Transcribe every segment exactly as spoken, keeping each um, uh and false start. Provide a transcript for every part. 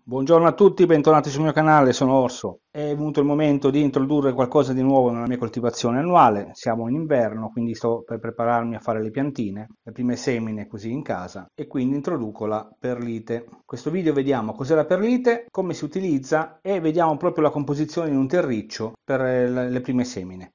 Buongiorno a tutti, bentornati sul mio canale, sono Orso. È venuto il momento di introdurre qualcosa di nuovo nella mia coltivazione annuale. Siamo in inverno, quindi sto per prepararmi a fare le piantine, le prime semine così in casa, e quindi introduco la perlite. In questo video vediamo cos'è la perlite, come si utilizza e vediamo proprio la composizione in un terriccio per le prime semine.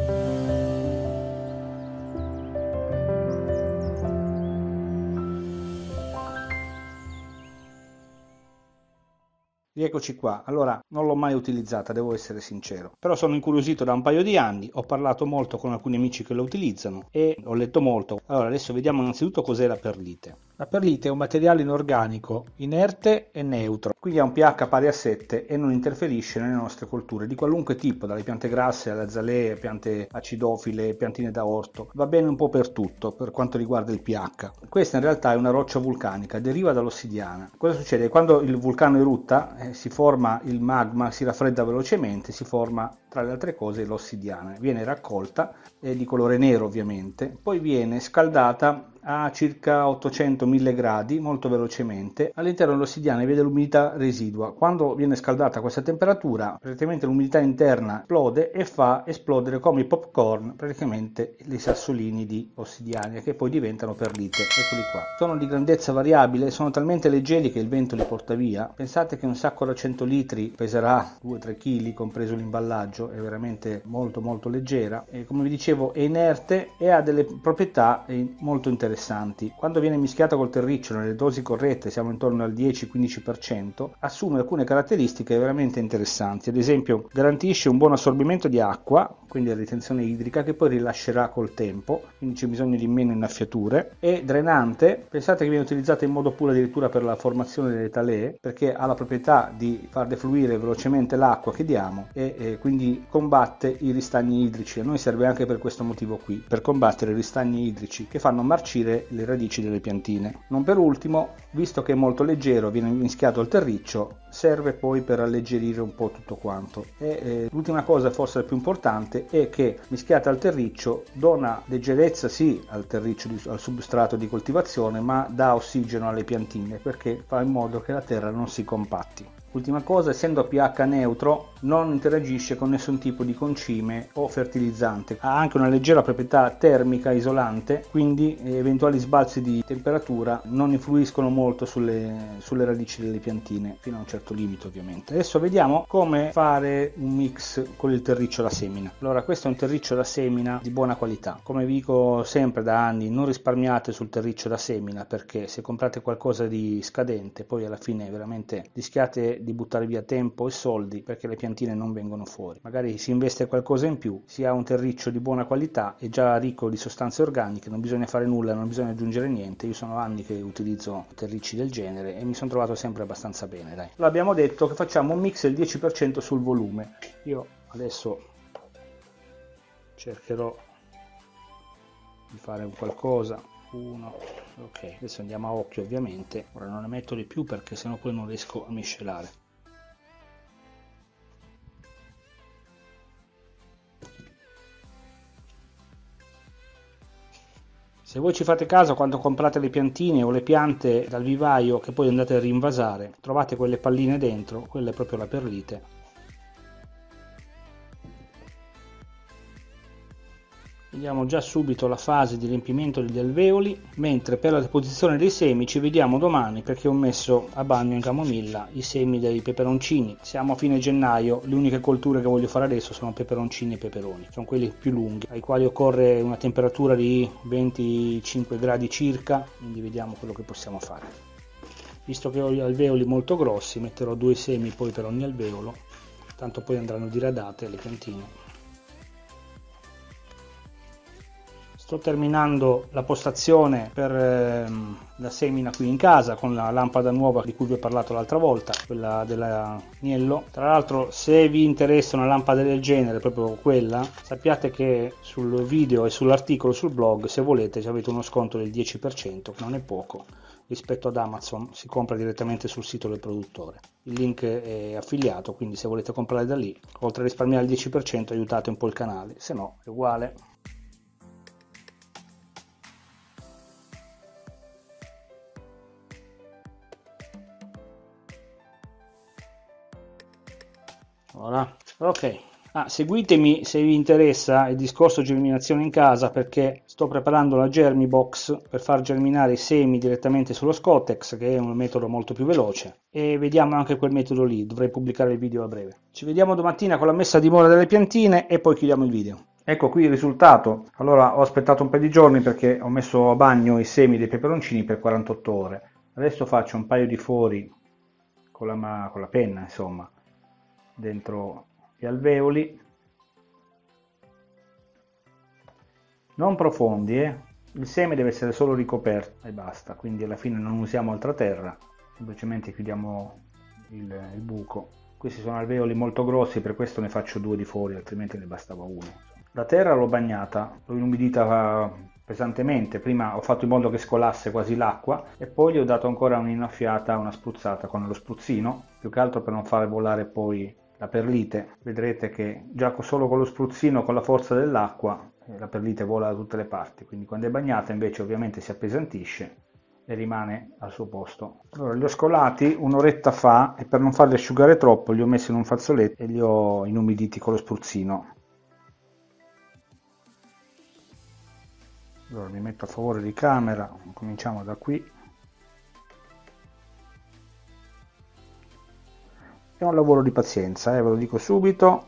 Rieccoci qua. Allora, non l'ho mai utilizzata, devo essere sincero, però sono incuriosito da un paio di anni, ho parlato molto con alcuni amici che la utilizzano e ho letto molto. Allora, adesso vediamo innanzitutto cos'è la perlite. La perlite è un materiale inorganico, inerte e neutro, quindi ha un pH pari a sette e non interferisce nelle nostre colture di qualunque tipo, dalle piante grasse alle azalee, piante acidofile, piantine da orto. Va bene un po' per tutto per quanto riguarda il pH. Questa in realtà è una roccia vulcanica, deriva dall'ossidiana. Cosa succede? Quando il vulcano erutta, eh, si forma il magma, si raffredda velocemente, si forma tra le altre cose l'ossidiana, viene raccolta, è di colore nero ovviamente, poi viene scaldata a circa ottocento mille gradi molto velocemente. All'interno dell'ossidiana vede l'umidità residua. Quando viene scaldata a questa temperatura, praticamente l'umidità interna esplode e fa esplodere come i popcorn praticamente i sassolini di ossidiana, che poi diventano perlite. Eccoli qua. Sono di grandezza variabile, sono talmente leggeri che il vento li porta via. Pensate che un sacco da cento litri peserà due tre chili, compreso l'imballaggio, è veramente molto molto leggera e, come vi dicevo, è inerte e ha delle proprietà molto interessanti. Quando viene mischiata col terriccio nelle dosi corrette, siamo intorno al dieci quindici per cento, assume alcune caratteristiche veramente interessanti. Ad esempio, garantisce un buon assorbimento di acqua, quindi la ritenzione idrica, che poi rilascerà col tempo, quindi c'è bisogno di meno innaffiature. È drenante, pensate che viene utilizzata in modo puro addirittura per la formazione delle talee, perché ha la proprietà di far defluire velocemente l'acqua che diamo e, e quindi combatte i ristagni idrici. A noi serve anche per questo motivo qui, per combattere i ristagni idrici che fanno marcire le radici delle piantine. Non per ultimo, visto che è molto leggero, viene mischiato al terriccio, serve poi per alleggerire un po' tutto quanto. E eh, l'ultima cosa, forse la più importante, è che mischiata al terriccio dona leggerezza sì al terriccio, al substrato di coltivazione, ma dà ossigeno alle piantine perché fa in modo che la terra non si compatti. Ultima cosa, essendo a pH neutro, non interagisce con nessun tipo di concime o fertilizzante. Ha anche una leggera proprietà termica isolante, quindi eventuali sbalzi di temperatura non influiscono molto sulle, sulle radici delle piantine, fino a un certo limite ovviamente. Adesso vediamo come fare un mix con il terriccio da semina. Allora, questo è un terriccio da semina di buona qualità. Come vi dico sempre da anni, non risparmiate sul terriccio da semina, perché se comprate qualcosa di scadente, poi alla fine veramente rischiate di buttare via tempo e soldi perché le piantine non vengono fuori. Magari si investe qualcosa in più, si ha un terriccio di buona qualità e già ricco di sostanze organiche, non bisogna fare nulla, non bisogna aggiungere niente. Io sono anni che utilizzo terricci del genere e mi sono trovato sempre abbastanza bene, dai. L'abbiamo detto che facciamo un mix del dieci per cento sul volume. Io adesso cercherò di fare un qualcosa. Uno, ok, adesso andiamo a occhio ovviamente. Ora non ne metto di più perché sennò poi non riesco a miscelare. Se voi ci fate caso quando comprate le piantine o le piante dal vivaio che poi andate a rinvasare, trovate quelle palline dentro, quella è proprio la perlite. Vediamo già subito la fase di riempimento degli alveoli, mentre per la deposizione dei semi ci vediamo domani perché ho messo a bagno in camomilla i semi dei peperoncini. Siamo a fine gennaio, le uniche colture che voglio fare adesso sono peperoncini e peperoni, sono quelli più lunghi, ai quali occorre una temperatura di venticinque gradi circa, quindi vediamo quello che possiamo fare. Visto che ho gli alveoli molto grossi, metterò due semi poi per ogni alveolo, tanto poi andranno diradate le piantine. Sto terminando la postazione per ehm, la semina qui in casa con la lampada nuova di cui vi ho parlato l'altra volta, quella dell'agnello. Tra l'altro, se vi interessa una lampada del genere, proprio quella, sappiate che sul video e sull'articolo sul blog, se volete, avete uno sconto del dieci per cento, che non è poco. Rispetto ad Amazon si compra direttamente sul sito del produttore. Il link è affiliato, quindi se volete comprare da lì, oltre a risparmiare il dieci per cento, aiutate un po' il canale, se no è uguale. Voilà. Ok. Ah, seguitemi se vi interessa il discorso germinazione in casa, perché sto preparando la Germi Box per far germinare i semi direttamente sullo Scottex, che è un metodo molto più veloce, e vediamo anche quel metodo lì. Dovrei pubblicare il video a breve. Ci vediamo domattina con la messa a dimora delle piantine e poi chiudiamo il video. Ecco qui il risultato. Allora ho aspettato un paio di giorni perché ho messo a bagno i semi dei peperoncini per quarantotto ore. Adesso faccio un paio di fori con la, con la penna, insomma, dentro gli alveoli, non profondi, eh? Il seme deve essere solo ricoperto e basta, quindi alla fine non usiamo altra terra, semplicemente chiudiamo il, il buco. Questi sono alveoli molto grossi, per questo ne faccio due di fori, altrimenti ne bastava uno. La terra l'ho bagnata, l'ho inumidita pesantemente, prima ho fatto in modo che scolasse quasi l'acqua e poi gli ho dato ancora un'innaffiata, una spruzzata con lo spruzzino, più che altro per non fare volare poi la perlite. Vedrete che già solo con lo spruzzino, con la forza dell'acqua, la perlite vola da tutte le parti, quindi quando è bagnata invece ovviamente si appesantisce e rimane al suo posto. Allora li ho scolati un'oretta fa e per non farli asciugare troppo li ho messi in un fazzoletto e li ho inumiditi con lo spruzzino. Allora mi metto a favore di camera, cominciamo da qui. È un lavoro di pazienza, eh, ve lo dico subito.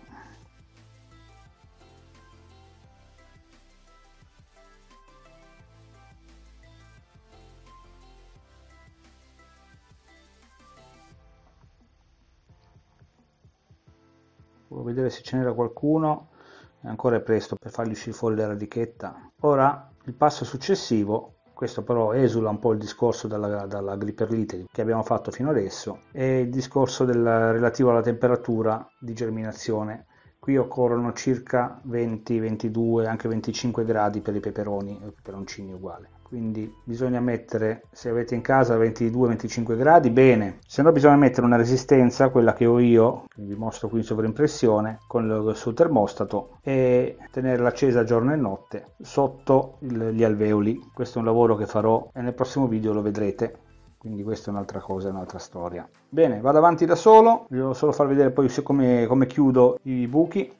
Volevo vedere se ce n'era qualcuno, è ancora presto per fargli uscire fuori la radichetta. Ora il passo successivo, questo però esula un po' il discorso dalla, dalla gliperlite che abbiamo fatto fino adesso, è il discorso del, relativo alla temperatura di germinazione. Qui occorrono circa venti, ventidue, anche venticinque gradi per i peperoni e i peperoncini uguali. Quindi bisogna mettere, se avete in casa ventidue venticinque gradi, bene, se no bisogna mettere una resistenza, quella che ho io, che vi mostro qui in sovraimpressione, con il suo termostato, e tenerla accesa giorno e notte sotto il, gli alveoli. Questo è un lavoro che farò e nel prossimo video lo vedrete. Quindi questa è un'altra cosa, è un'altra storia. Bene, vado avanti da solo, vi devo solo far vedere poi come, come chiudo i buchi.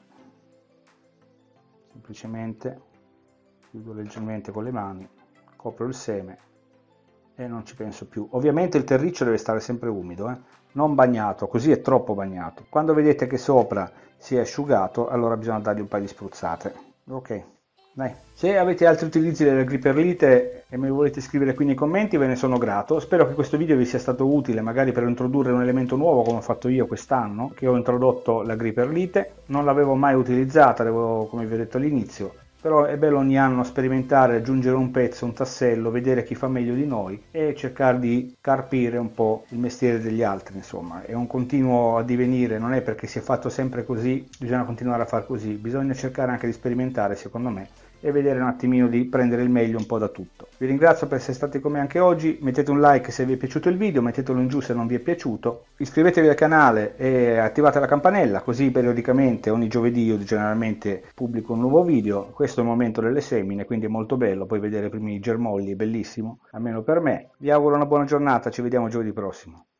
Semplicemente chiudo leggermente con le mani, copro il seme e non ci penso più. Ovviamente il terriccio deve stare sempre umido, eh? Non bagnato, così è troppo bagnato. Quando vedete che sopra si è asciugato, allora bisogna dargli un paio di spruzzate. Ok. Dai. Se avete altri utilizzi della gliperlite e me lo volete scrivere qui nei commenti, ve ne sono grato. Spero che questo video vi sia stato utile, magari per introdurre un elemento nuovo come ho fatto io quest'anno, che ho introdotto la gliperlite. Non l'avevo mai utilizzata, l'avevo, come vi ho detto all'inizio, però è bello ogni anno sperimentare, aggiungere un pezzo, un tassello, vedere chi fa meglio di noi e cercare di carpire un po' il mestiere degli altri. Insomma, è un continuo addivenire, non è perché si è fatto sempre così, bisogna continuare a far così, bisogna cercare anche di sperimentare, secondo me, e vedere un attimino di prendere il meglio un po' da tutto. Vi ringrazio per essere stati con me anche oggi, mettete un like se vi è piaciuto il video, mettetelo in giù se non vi è piaciuto, iscrivetevi al canale e attivate la campanella, così periodicamente ogni giovedì io generalmente pubblico un nuovo video. Questo è il momento delle semine, quindi è molto bello poi vedere i primi germogli, è bellissimo, almeno per me. Vi auguro una buona giornata, ci vediamo giovedì prossimo.